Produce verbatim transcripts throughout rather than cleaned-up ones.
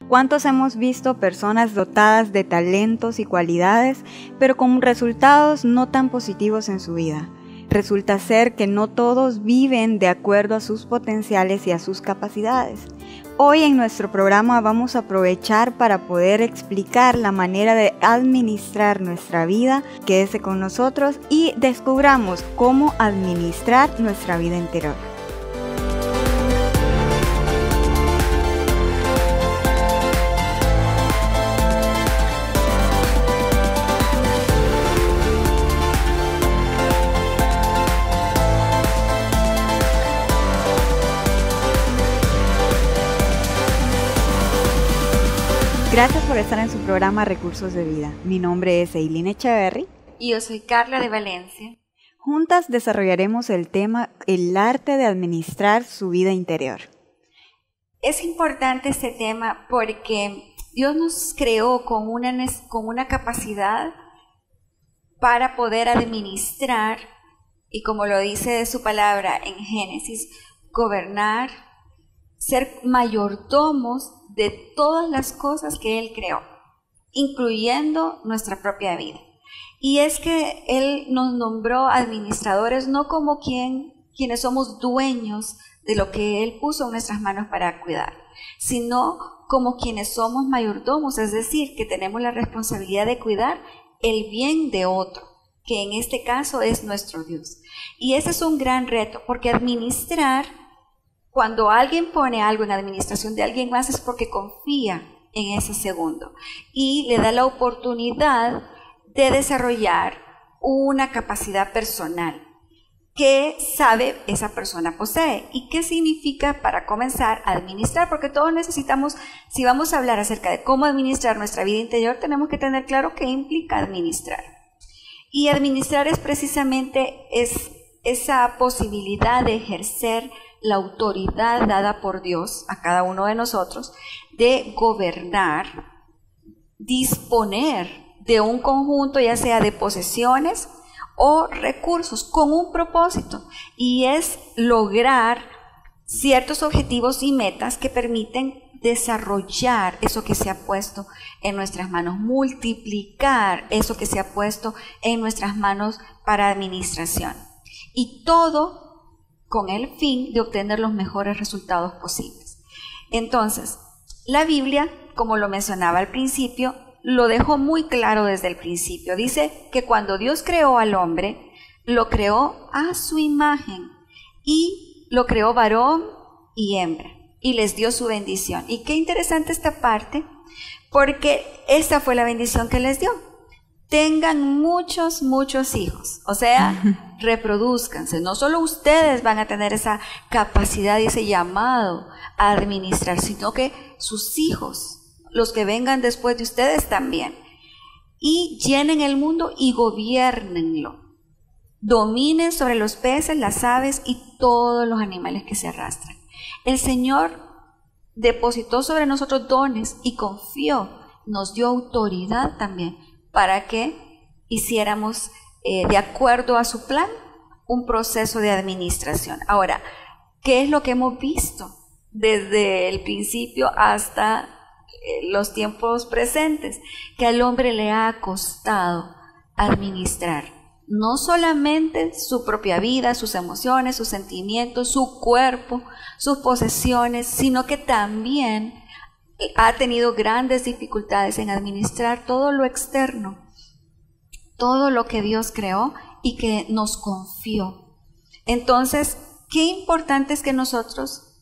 ¿Cuántos hemos visto personas dotadas de talentos y cualidades, pero con resultados no tan positivos en su vida? Resulta ser que no todos viven de acuerdo a sus potenciales y a sus capacidades. Hoy en nuestro programa vamos a aprovechar para poder explicar la manera de administrar nuestra vida. Quédese con nosotros y descubramos cómo administrar nuestra vida interior. Gracias por estar en su programa Recursos de Vida. Mi nombre es Eileen Echeverry. Y yo soy Carla de Valencia. Juntas desarrollaremos el tema el arte de administrar su vida interior. Es importante este tema porque Dios nos creó con una, con una capacidad para poder administrar, y como lo dice su palabra en Génesis, gobernar, ser mayordomos de todas las cosas que Él creó, incluyendo nuestra propia vida. Y es que Él nos nombró administradores no como quien, quienes somos dueños de lo que Él puso en nuestras manos para cuidar, sino como quienes somos mayordomos, es decir, que tenemos la responsabilidad de cuidar el bien de otro, que en este caso es nuestro Dios. Y ese es un gran reto, porque administrar, cuando alguien pone algo en administración de alguien más, es porque confía en ese segundo y le da la oportunidad de desarrollar una capacidad personal que sabe esa persona posee. ¿Y qué significa para comenzar a administrar? Porque todos necesitamos, si vamos a hablar acerca de cómo administrar nuestra vida interior, tenemos que tener claro qué implica administrar. Y administrar es precisamente es esa posibilidad de ejercer la autoridad dada por Dios a cada uno de nosotros de gobernar, disponer de un conjunto ya sea de posesiones o recursos con un propósito, y es lograr ciertos objetivos y metas que permiten desarrollar eso que se ha puesto en nuestras manos, multiplicar eso que se ha puesto en nuestras manos para administración, y todo con el fin de obtener los mejores resultados posibles. Entonces, la Biblia, como lo mencionaba al principio, lo dejó muy claro desde el principio. Dice que cuando Dios creó al hombre, lo creó a su imagen y lo creó varón y hembra y les dio su bendición. Y qué interesante esta parte, porque esta fue la bendición que les dio. Tengan muchos, muchos hijos, o sea, reproduzcanse. No solo ustedes van a tener esa capacidad y ese llamado a administrar, sino que sus hijos, los que vengan después de ustedes también. Y llenen el mundo y gobiernenlo. Dominen sobre los peces, las aves y todos los animales que se arrastran. El Señor depositó sobre nosotros dones y confió, nos dio autoridad también, para que hiciéramos eh, de acuerdo a su plan un proceso de administración. Ahora, ¿qué es lo que hemos visto desde el principio hasta eh, los tiempos presentes? Que al hombre le ha costado administrar no solamente su propia vida, sus emociones, sus sentimientos, su cuerpo, sus posesiones, sino que también ha tenido grandes dificultades en administrar todo lo externo, todo lo que Dios creó y que nos confió. Entonces, qué importante es que nosotros,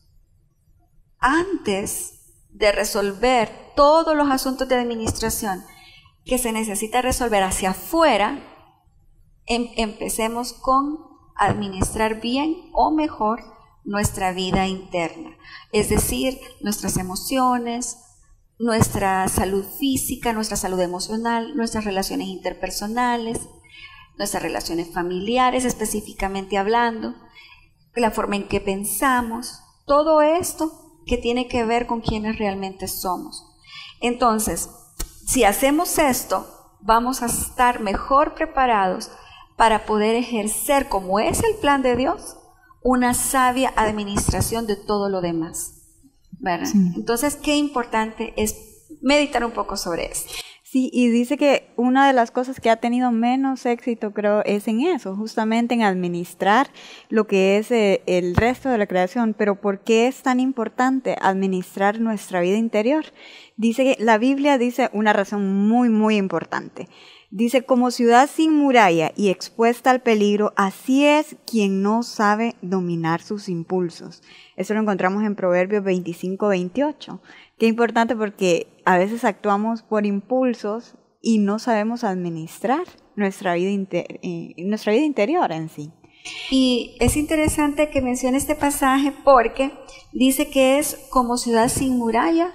antes de resolver todos los asuntos de administración que se necesita resolver hacia afuera, em- empecemos con administrar bien o mejor nuestra vida interna, es decir, nuestras emociones, nuestra salud física, nuestra salud emocional, nuestras relaciones interpersonales, nuestras relaciones familiares específicamente hablando, la forma en que pensamos, todo esto que tiene que ver con quienes realmente somos. Entonces, si hacemos esto, vamos a estar mejor preparados para poder ejercer, como es el plan de Dios, una sabia administración de todo lo demás. ¿verdad? Sí. Entonces, qué importante es meditar un poco sobre eso. Sí, y dice que una de las cosas que ha tenido menos éxito, creo, es en eso, justamente en administrar lo que es eh, el resto de la creación. Pero ¿por qué es tan importante administrar nuestra vida interior? Dice que la Biblia dice una razón muy, muy importante. Dice, como ciudad sin muralla y expuesta al peligro, así es quien no sabe dominar sus impulsos. Eso lo encontramos en Proverbios veinticinco, veintiocho. Qué importante, porque a veces actuamos por impulsos y no sabemos administrar nuestra vida, inter- eh, nuestra vida interior en sí. Y es interesante que mencione este pasaje porque dice que es como ciudad sin muralla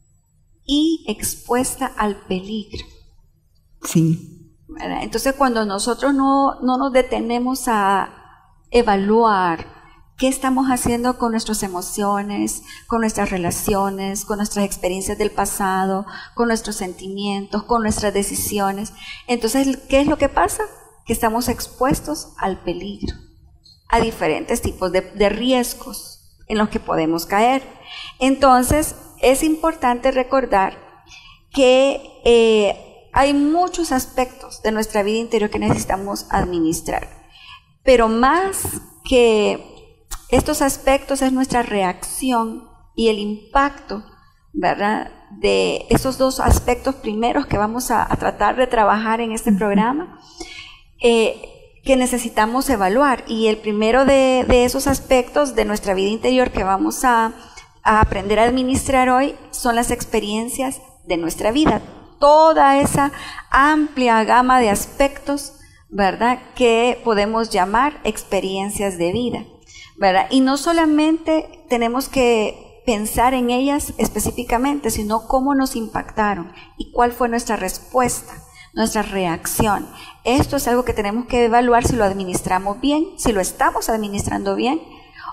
y expuesta al peligro. Sí. ¿Verdad? Entonces, cuando nosotros no, no nos detenemos a evaluar qué estamos haciendo con nuestras emociones, con nuestras relaciones, con nuestras experiencias del pasado, con nuestros sentimientos, con nuestras decisiones, entonces, ¿qué es lo que pasa? Que estamos expuestos al peligro, a diferentes tipos de, de riesgos en los que podemos caer. Entonces, es importante recordar que eh, hay muchos aspectos de nuestra vida interior que necesitamos administrar, pero más que estos aspectos es nuestra reacción y el impacto, ¿verdad?, de esos dos aspectos primeros que vamos a, a tratar de trabajar en este programa, eh, que necesitamos evaluar. Y el primero de, de esos aspectos de nuestra vida interior que vamos a, a aprender a administrar hoy son las experiencias de nuestra vida. Toda esa amplia gama de aspectos, ¿verdad?, que podemos llamar experiencias de vida, ¿verdad? Y no solamente tenemos que pensar en ellas específicamente, sino cómo nos impactaron y cuál fue nuestra respuesta, nuestra reacción. Esto es algo que tenemos que evaluar si lo administramos bien, si lo estamos administrando bien,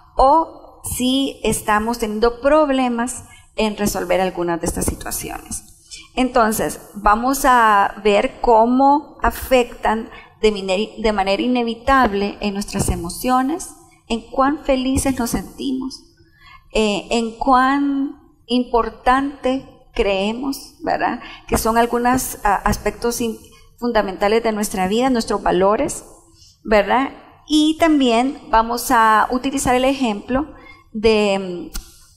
o si estamos teniendo problemas en resolver algunas de estas situaciones. Entonces, vamos a ver cómo afectan de, de manera inevitable en nuestras emociones, en cuán felices nos sentimos, eh, en cuán importante creemos, ¿verdad?, que son algunos uh, aspectos in, fundamentales de nuestra vida, nuestros valores, ¿verdad? Y también vamos a utilizar el ejemplo de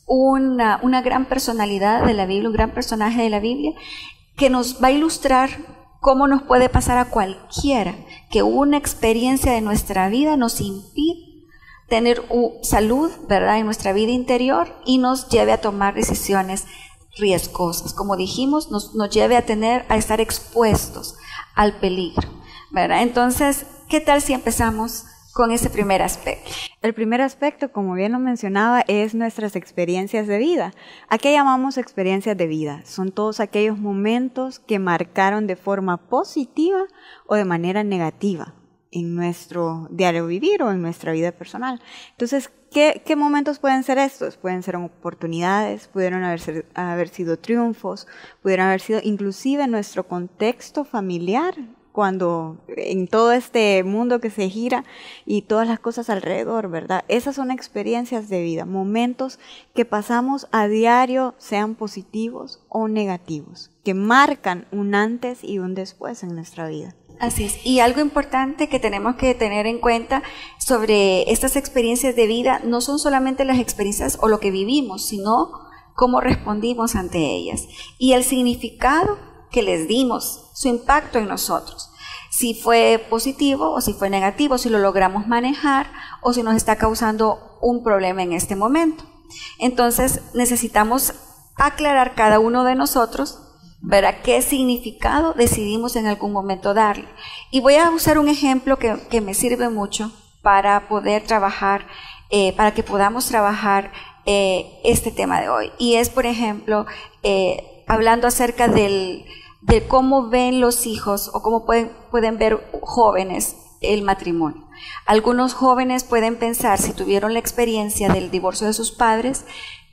una, una gran personalidad de la Biblia, un gran personaje de la Biblia, que nos va a ilustrar cómo nos puede pasar a cualquiera que una experiencia de nuestra vida nos impide tener salud, ¿verdad?, en nuestra vida interior y nos lleve a tomar decisiones riesgosas. Como dijimos, nos, nos lleve a tener, a estar expuestos al peligro, ¿verdad? Entonces, ¿qué tal si empezamos con ese primer aspecto? El primer aspecto, como bien lo mencionaba, es nuestras experiencias de vida. ¿A qué llamamos experiencias de vida? Son todos aquellos momentos que marcaron de forma positiva o de manera negativa en nuestro diario vivir o en nuestra vida personal. Entonces, ¿qué, qué momentos pueden ser estos? Pueden ser oportunidades, pudieron haber, ser, haber sido triunfos, pudieron haber sido inclusive nuestro contexto familiar, cuando en todo este mundo que se gira y todas las cosas alrededor, ¿verdad? Esas son experiencias de vida, momentos que pasamos a diario, sean positivos o negativos, que marcan un antes y un después en nuestra vida. Así es. Y algo importante que tenemos que tener en cuenta sobre estas experiencias de vida no son solamente las experiencias o lo que vivimos, sino cómo respondimos ante ellas y el significado que les dimos, su impacto en nosotros. Si fue positivo o si fue negativo, si lo logramos manejar o si nos está causando un problema en este momento. Entonces necesitamos aclarar cada uno de nosotros, ¿verdad?, qué significado decidimos en algún momento darle. Y voy a usar un ejemplo que, que me sirve mucho para poder trabajar, eh, para que podamos trabajar eh, este tema de hoy. Y es, por ejemplo, eh, hablando acerca del, de cómo ven los hijos o cómo pueden, pueden ver jóvenes el matrimonio. Algunos jóvenes pueden pensar, si tuvieron la experiencia del divorcio de sus padres,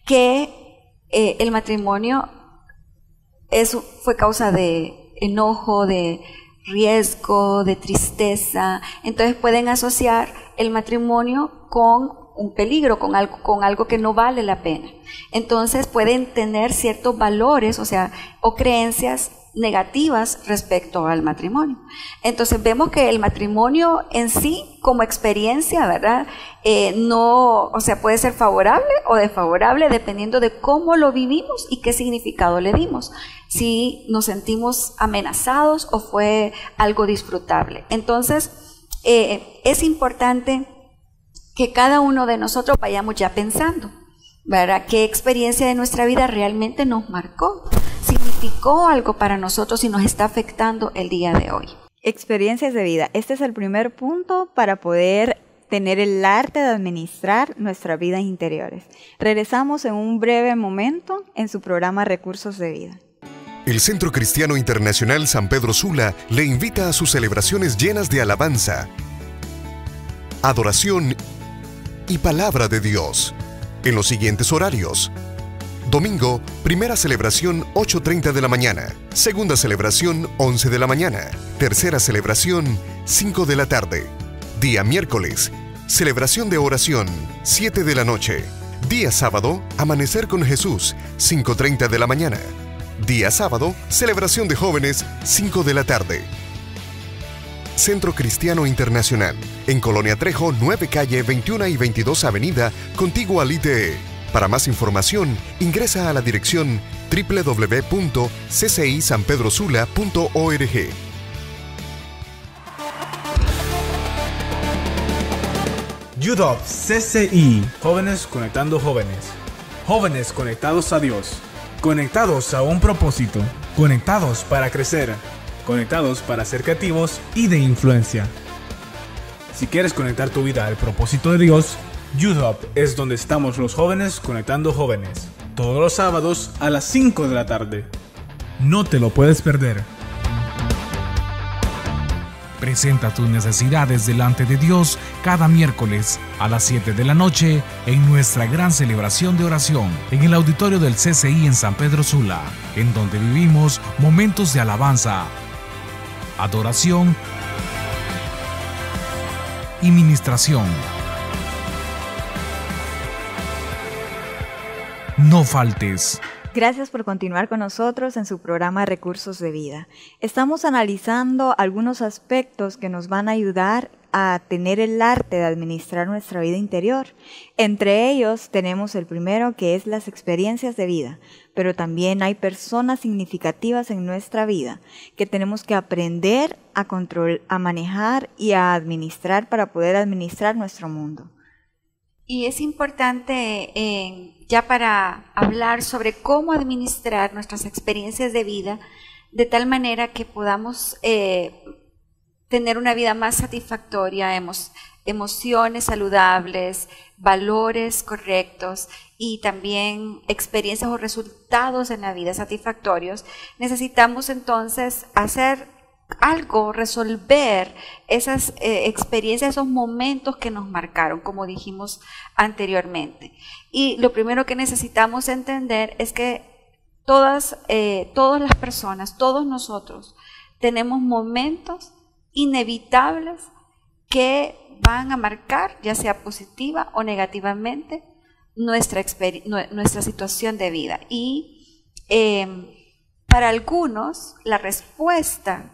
que eh, el matrimonio Eso fue causa de enojo, de riesgo, de tristeza. Entonces pueden asociar el matrimonio con un peligro, con algo, con algo que no vale la pena. Entonces pueden tener ciertos valores, o sea, o creencias negativas respecto al matrimonio. Entonces vemos que el matrimonio en sí, como experiencia, ¿verdad? Eh, no, o sea, puede ser favorable o desfavorable dependiendo de cómo lo vivimos y qué significado le dimos. Si nos sentimos amenazados o fue algo disfrutable. Entonces, eh, es importante que cada uno de nosotros vayamos ya pensando, ¿verdad? ¿Qué experiencia de nuestra vida realmente nos marcó? ¿Significó algo para nosotros y nos está afectando el día de hoy? Experiencias de vida. Este es el primer punto para poder tener el arte de administrar nuestras vidas interiores. Regresamos en un breve momento en su programa Recursos de Vida. El Centro Cristiano Internacional San Pedro Sula le invita a sus celebraciones llenas de alabanza, adoración y palabra de Dios, en los siguientes horarios. Domingo, primera celebración ocho treinta de la mañana, segunda celebración once de la mañana, tercera celebración cinco de la tarde. Día miércoles, celebración de oración siete de la noche. Día sábado, amanecer con Jesús cinco treinta de la mañana. Día sábado, celebración de jóvenes cinco de la tarde. Centro Cristiano Internacional, en Colonia Trejo, nueve calle veintiuno y veintidós avenida, contiguo al I T E. Para más información, ingresa a la dirección doble u doble u doble u punto c c i san pedro sula punto org. U D O P C C I, Jóvenes Conectando Jóvenes. Jóvenes conectados a Dios, conectados a un propósito, conectados para crecer, conectados para ser creativos y de influencia. Si quieres conectar tu vida al propósito de Dios, U D O P es donde estamos los jóvenes conectando jóvenes, todos los sábados a las cinco de la tarde. No te lo puedes perder. Presenta tus necesidades delante de Dios cada miércoles a las siete de la noche en nuestra gran celebración de oración en el auditorio del C C I en San Pedro Sula, en donde vivimos momentos de alabanza, adoración y ministración. No faltes. Gracias por continuar con nosotros en su programa Recursos de Vida. Estamos analizando algunos aspectos que nos van a ayudar a tener el arte de administrar nuestra vida interior. Entre ellos tenemos el primero, que es las experiencias de vida, pero también hay personas significativas en nuestra vida que tenemos que aprender a control, a manejar y a administrar para poder administrar nuestro mundo. Y es importante, eh, ya para hablar sobre cómo administrar nuestras experiencias de vida, de tal manera que podamos eh, tener una vida más satisfactoria, emo emociones saludables, valores correctos y también experiencias o resultados en la vida satisfactorios. Necesitamos entonces hacer algo, resolver esas eh, experiencias, esos momentos que nos marcaron, como dijimos anteriormente. Y lo primero que necesitamos entender es que todas, eh, todas las personas, todos nosotros, tenemos momentos inevitables que van a marcar, ya sea positiva o negativamente, nuestra, nuestra situación de vida. Y eh, para algunos, la respuesta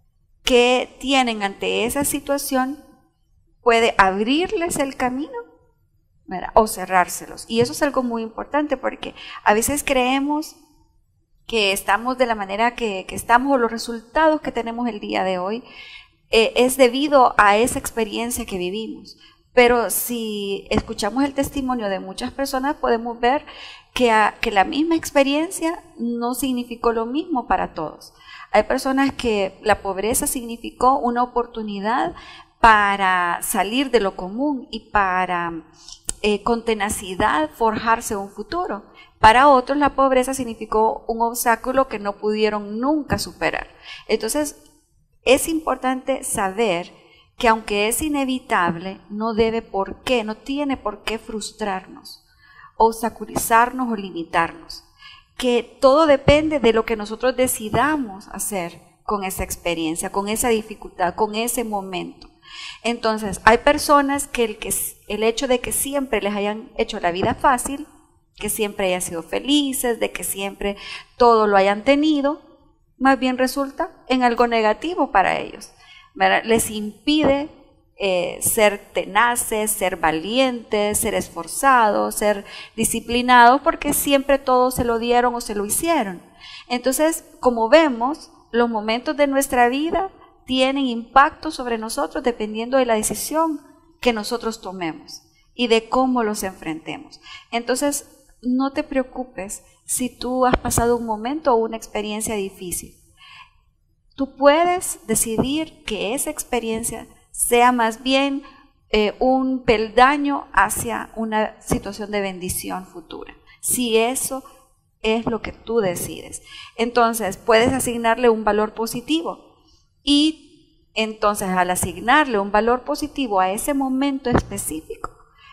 que tienen ante esa situación puede abrirles el camino, ¿verdad?, o cerrárselos. Y eso es algo muy importante porque a veces creemos que estamos de la manera que, que estamos o los resultados que tenemos el día de hoy eh, es debido a esa experiencia que vivimos. Pero si escuchamos el testimonio de muchas personas podemos ver que, a, que la misma experiencia no significó lo mismo para todos. Hay personas que la pobreza significó una oportunidad para salir de lo común y para eh, con tenacidad forjarse un futuro. Para otros la pobreza significó un obstáculo que no pudieron nunca superar. Entonces es importante saber que aunque es inevitable, no debe por qué, no tiene por qué frustrarnos, obstaculizarnos o limitarnos. Que todo depende de lo que nosotros decidamos hacer con esa experiencia, con esa dificultad, con ese momento. Entonces, hay personas que el, que el hecho de que siempre les hayan hecho la vida fácil, que siempre hayan sido felices, de que siempre todo lo hayan tenido, más bien resulta en algo negativo para ellos, ¿verdad? Les impide eh, ser tenaces, ser valientes, ser esforzados, ser disciplinados, porque siempre todo se lo dieron o se lo hicieron. Entonces, como vemos, los momentos de nuestra vida tienen impacto sobre nosotros dependiendo de la decisión que nosotros tomemos y de cómo los enfrentemos. Entonces, no te preocupes si tú has pasado un momento o una experiencia difícil. Tú puedes decidir que esa experiencia sea más bien eh, un peldaño hacia una situación de bendición futura. Si eso es lo que tú decides. Entonces, puedes asignarle un valor positivo. Y entonces, al asignarle un valor positivo a ese momento específico,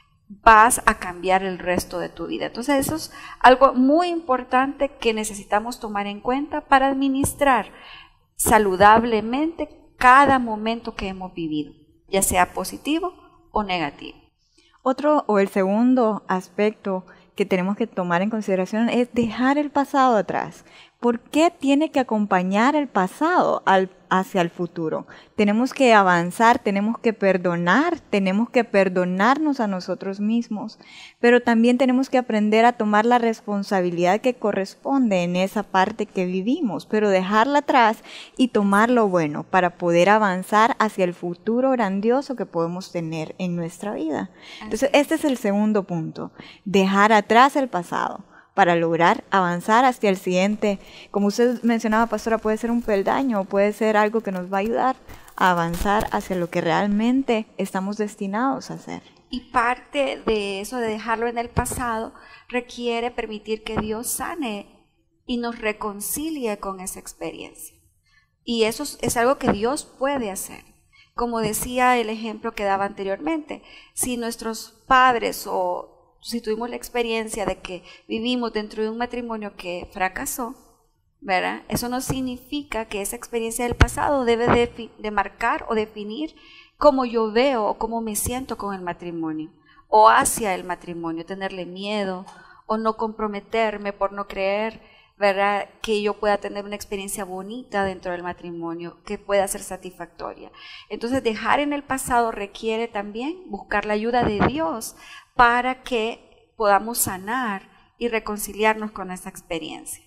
vas a cambiar el resto de tu vida. Entonces, eso es algo muy importante que necesitamos tomar en cuenta para administrar saludablemente cada momento que hemos vivido, ya sea positivo o negativo. Otro o el segundo aspecto que tenemos que tomar en consideración es dejar el pasado atrás. ¿Por qué tiene que acompañar el pasado al, hacia el futuro? Tenemos que avanzar, tenemos que perdonar, tenemos que perdonarnos a nosotros mismos, pero también tenemos que aprender a tomar la responsabilidad que corresponde en esa parte que vivimos, pero dejarla atrás y tomar lo bueno para poder avanzar hacia el futuro grandioso que podemos tener en nuestra vida. Entonces, este es el segundo punto, dejar atrás el pasado para lograr avanzar hacia el siguiente. Como usted mencionaba, pastora, puede ser un peldaño, puede ser algo que nos va a ayudar a avanzar hacia lo que realmente estamos destinados a hacer. Y parte de eso, de dejarlo en el pasado, requiere permitir que Dios sane y nos reconcilie con esa experiencia. Y eso es, es algo que Dios puede hacer. Como decía el ejemplo que daba anteriormente, si nuestros padres o si tuvimos la experiencia de que vivimos dentro de un matrimonio que fracasó, ¿verdad? Eso no significa que esa experiencia del pasado debe de, de marcar o definir cómo yo veo o cómo me siento con el matrimonio o hacia el matrimonio, tenerle miedo o no comprometerme por no creer, ¿verdad?, que yo pueda tener una experiencia bonita dentro del matrimonio, que pueda ser satisfactoria. Entonces, dejar en el pasado requiere también buscar la ayuda de Dios para que podamos sanar y reconciliarnos con esa experiencia.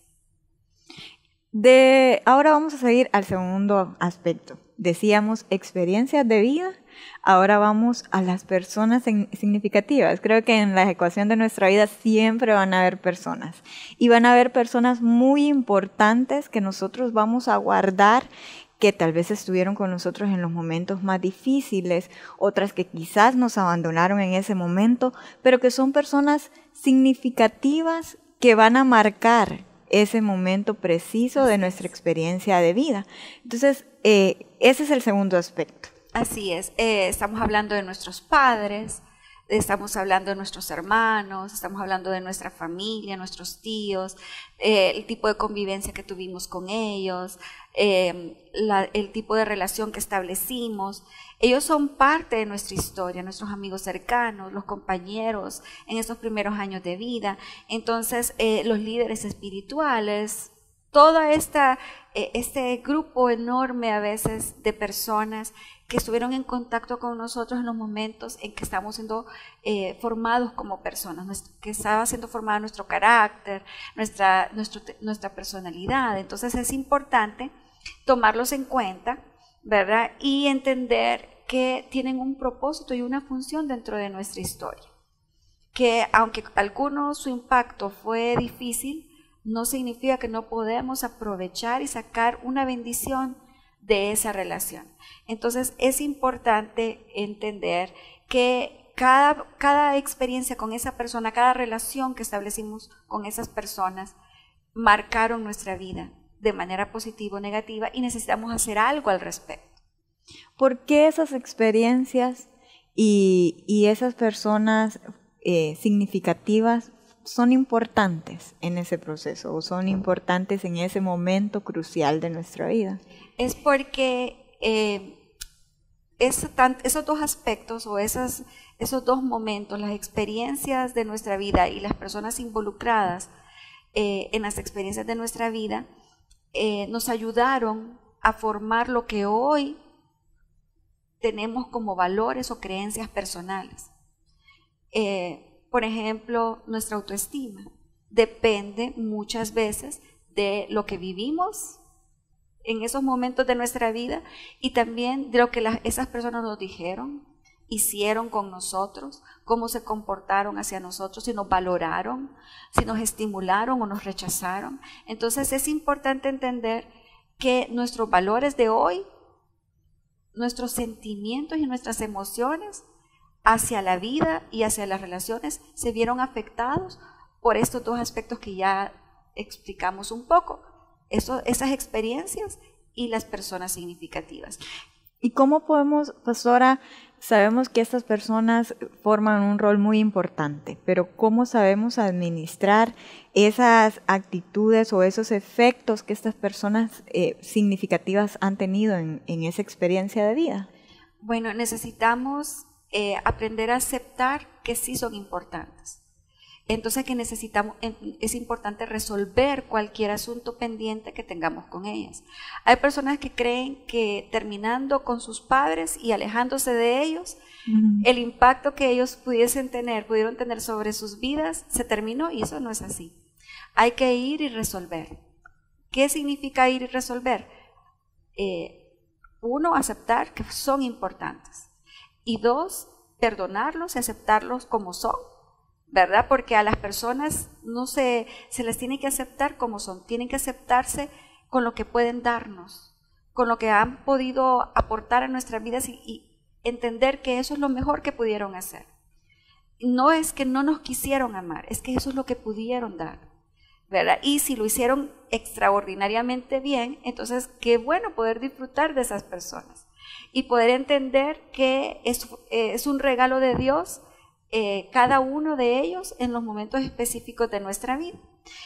De, ahora vamos a seguir al segundo aspecto. Decíamos experiencias de vida, ahora vamos a las personas significativas. Creo que en la ecuación de nuestra vida siempre van a haber personas. Y van a haber personas muy importantes que nosotros vamos a guardar, que tal vez estuvieron con nosotros en los momentos más difíciles, otras que quizás nos abandonaron en ese momento, pero que son personas significativas que van a marcar ese momento preciso de nuestra experiencia de vida. Entonces, eh, ese es el segundo aspecto. Así es, eh, estamos hablando de nuestros padres, estamos hablando de nuestros hermanos, estamos hablando de nuestra familia, nuestros tíos, eh, el tipo de convivencia que tuvimos con ellos, eh, la, el tipo de relación que establecimos. Ellos son parte de nuestra historia, nuestros amigos cercanos, los compañeros en esos primeros años de vida. Entonces, eh, los líderes espirituales, todo esta, eh, este grupo enorme a veces de personas que estuvieron en contacto con nosotros en los momentos en que estamos siendo eh, formados como personas, que estaba siendo formado nuestro carácter, nuestra, nuestro, nuestra personalidad. Entonces es importante tomarlos en cuenta, ¿verdad? Y entender que tienen un propósito y una función dentro de nuestra historia. Que aunque algunos su impacto fue difícil, no significa que no podemos aprovechar y sacar una bendición de esa relación. Entonces es importante entender que cada, cada experiencia con esa persona, cada relación que establecimos con esas personas, marcaron nuestra vida de manera positiva o negativa y necesitamos hacer algo al respecto. ¿Por qué esas experiencias y, y esas personas eh, significativas son importantes en ese proceso o son importantes en ese momento crucial de nuestra vida? Es porque eh, es tan, esos dos aspectos o esas, esos dos momentos, las experiencias de nuestra vida y las personas involucradas eh, en las experiencias de nuestra vida, eh, nos ayudaron a formar lo que hoy tenemos como valores o creencias personales. Eh, por ejemplo, nuestra autoestima depende muchas veces de lo que vivimos en esos momentos de nuestra vida y también de lo que las, esas personas nos dijeron, hicieron con nosotros, cómo se comportaron hacia nosotros, si nos valoraron, si nos estimularon o nos rechazaron. Entonces es importante entender que nuestros valores de hoy, nuestros sentimientos y nuestras emociones hacia la vida y hacia las relaciones se vieron afectados por estos dos aspectos que ya explicamos un poco, eso, esas experiencias y las personas significativas. ¿Y cómo podemos, pastora, sabemos que estas personas forman un rol muy importante, pero cómo sabemos administrar esas actitudes o esos efectos que estas personas eh, significativas han tenido en, en esa experiencia de vida? Bueno, necesitamos eh, aprender a aceptar que sí son importantes. Entonces que necesitamos, es importante resolver cualquier asunto pendiente que tengamos con ellas. Hay personas que creen que terminando con sus padres y alejándose de ellos, uh-huh. el impacto que ellos pudiesen tener, pudieron tener sobre sus vidas, se terminó, y eso no es así. Hay que ir y resolver. ¿Qué significa ir y resolver? Eh, uno, aceptar que son importantes. Y dos, perdonarlos y aceptarlos como son. ¿Verdad? Porque a las personas no se, se les tiene que aceptar como son, tienen que aceptarse con lo que pueden darnos, con lo que han podido aportar a nuestras vidas y, y entender que eso es lo mejor que pudieron hacer. No es que no nos quisieron amar, es que eso es lo que pudieron dar, ¿verdad? Y si lo hicieron extraordinariamente bien, entonces qué bueno poder disfrutar de esas personas y poder entender que es, es un regalo de Dios. Eh, cada uno de ellos en los momentos específicos de nuestra vida.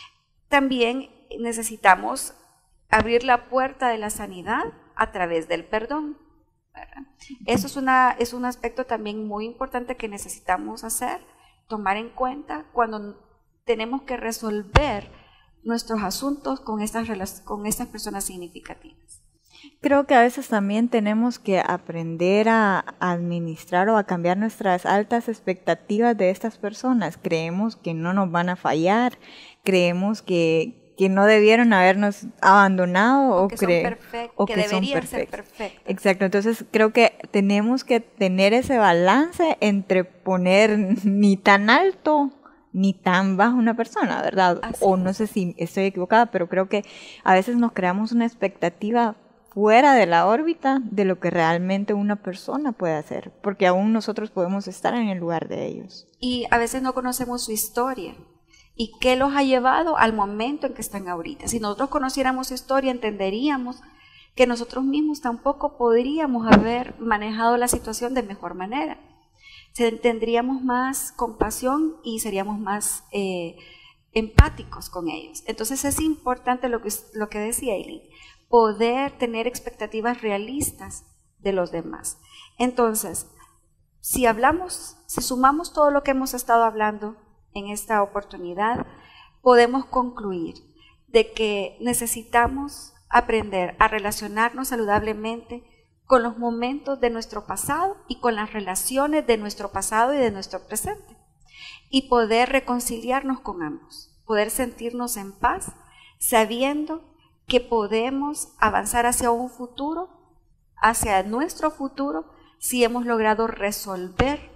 También necesitamos abrir la puerta de la sanidad a través del perdón, ¿verdad? Eso es, una, es un aspecto también muy importante que necesitamos hacer, tomar en cuenta cuando tenemos que resolver nuestros asuntos con estas, con estas personas significativas. Creo que a veces también tenemos que aprender a administrar o a cambiar nuestras altas expectativas de estas personas. Creemos que no nos van a fallar, creemos que, que no debieron habernos abandonado o, o que, cre son perfect, o que, que deberían son ser perfectos. Exacto, entonces creo que tenemos que tener ese balance entre poner ni tan alto ni tan bajo una persona, ¿verdad? Así o no sé si estoy equivocada, pero creo que a veces nos creamos una expectativa fuera de la órbita de lo que realmente una persona puede hacer, porque aún nosotros podemos estar en el lugar de ellos. Y a veces no conocemos su historia y qué los ha llevado al momento en que están ahorita. Si nosotros conociéramos su historia, entenderíamos que nosotros mismos tampoco podríamos haber manejado la situación de mejor manera. Tendríamos más compasión y seríamos más eh, empáticos con ellos. Entonces es importante lo que, lo que decía Eileen, poder tener expectativas realistas de los demás. Entonces, si hablamos, si sumamos todo lo que hemos estado hablando en esta oportunidad, podemos concluir de que necesitamos aprender a relacionarnos saludablemente con los momentos de nuestro pasado y con las relaciones de nuestro pasado y de nuestro presente, y poder reconciliarnos con ambos, poder sentirnos en paz, sabiendo que podemos avanzar hacia un futuro, hacia nuestro futuro, si hemos logrado resolver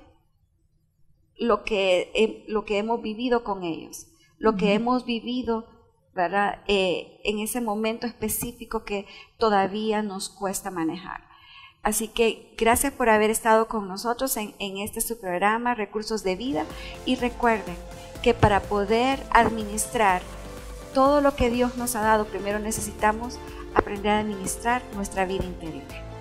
lo que, eh, lo que hemos vivido con ellos, lo que uh-huh. hemos vivido, ¿verdad? Eh, en ese momento específico que todavía nos cuesta manejar. Así que gracias por haber estado con nosotros en, en este su programa, Recursos de Vida, y recuerden que para poder administrar todo lo que Dios nos ha dado, primero necesitamos aprender a administrar nuestra vida interior.